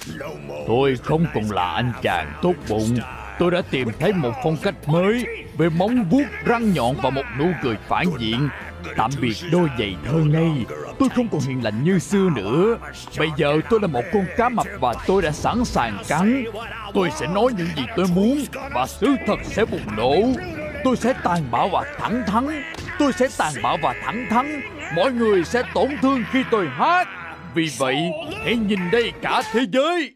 Tôi không còn là anh chàng tốt bụng. Tôi đã tìm thấy một phong cách mới, với móng vuốt răng nhọn và một nụ cười phản diện. Tạm biệt đôi giày thơ ngây. Tôi không còn hiền lành như xưa nữa. Bây giờ tôi là một con cá mập và tôi đã sẵn sàng cắn. Tôi sẽ nói những gì tôi muốn và sự thật sẽ bùng nổ. Tôi sẽ tàn bạo và thẳng thắn. Tôi sẽ tàn bạo và thẳng thắn. Mọi người sẽ tổn thương khi tôi hát. Vì vậy, hãy nhìn đây cả thế giới.